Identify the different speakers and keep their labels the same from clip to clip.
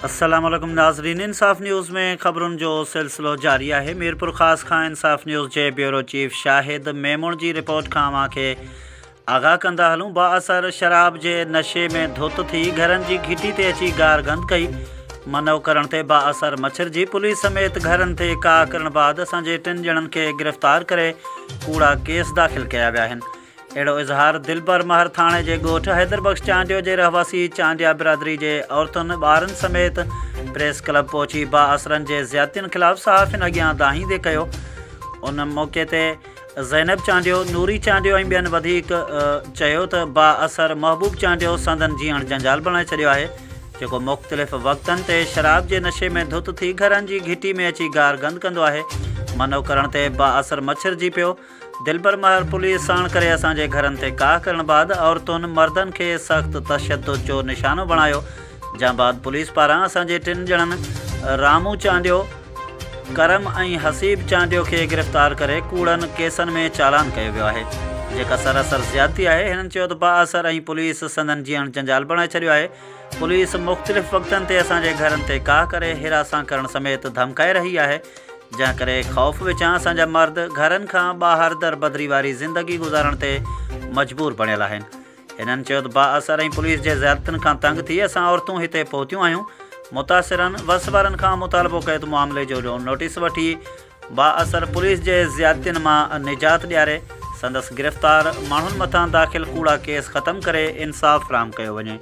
Speaker 1: अस्सलामुअलैकुम नाज़रीन, इंसाफ न्यूज़ में ख़बरुनि जो सिलसिलो जारी है। मीरपुर ख़ास खां इंसाफ न्यूज़ के ब्यूरो चीफ शाहिद मेमून की रिपोर्ट खां मांखे आगाह कंदा हलूं। बाअसर शराब के नशे में धुत थी घरनि की घिटी ते अची गार गंद कई। मनव करण ते बाअसर मच्छर जी पुलिस समेत घरनि ते का करण बाद असांजे 3 ॼणनि के गिरफ़्तार करे कूड़ा केस दाख़िल किया विया आहिनि। अहिड़ो इज़हार दिलबर महर थाणे के ॻोठ हैदरबख्श चांडियो के रहवासी चांडिया बिरादरी के औरतुनि ॿारनि समेत प्रेस क्लब पहुची बाअसरनि के ज़्यादतियुनि खिलाफ़ सहाफ़ियुनि अॻियां दाहींदे कयो। उन मौक़े ते ज़ैनब चांडियो, नूरी चांडियो ऐं ॿियनि वधीक चयो त बाअसर महबूब चांडियो संदन जीअण जंजाल बणाए छॾियो आहे, जेको मुख़्तलिफ़ वक़्तनि ते शराब के नशे में धुत थी घरनि की घिटी में अची गार गंद कंदो आहे। मनव करण ते बाअसर मच्छर जी पियो। दिलबर महर पुलिस साण करे असांजे घरनि ते काह करण बाद औरतुनि मर्दनि के सख़्त तशद्दुद जो निशानो बणायो। जंहिं बाद पुलिस पारां असांजे 3 ॼणनि रामू चांडियो, करम ऐं हसीब चांडियो के गिरफ़्तार करे कूड़नि केसनि में चालान कयो वियो आहे, जेका सरासर ज़्यादती आहे। हिननि चयो त बाअसर ऐं पुलिस संदन जीअण जंजाल बणाए छॾियो आहे। पुलिस मुख़्तलिफ़ वक़्तनि ते असांजे घरनि ते काह करे हिरासां करण समेत धमकाए रही आहे, जंहिं करे ख़ौफ़ विचां असांजा मर्द घरनि खां ॿाहिरि दरबदरी वारी ज़िंदगी गुज़ारण ते मजबूर बणियल आहिनि। हिननि चयो त बाअसर ऐं पुलिस जे ज़्यादतियुनि खां तंग थी असां औरतूं हिते पहुतियूं आहियूं। मुतासिरनि वस वारनि खां मुतालबो कयो त मामले जो नोटिस वठी बाअसर पुलिस जे ज़्यादतियुनि मां निजात ॾियारे संदसि गिरफ़्तार माण्हुनि मथां दाख़िल कूड़ा केस ख़त्म करे इंसाफ़ फ़राहम कयो वञे।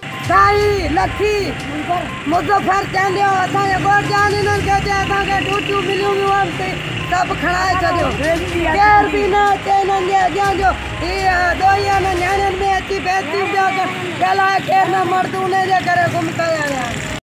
Speaker 2: सब खड़ाए छो केर भी न चैनन जे अॻियां जो दोहिया न न्याणियुनि में अची बेइज़ती पिया कनि। केर न मर्द उन जे करे गुम कया विया।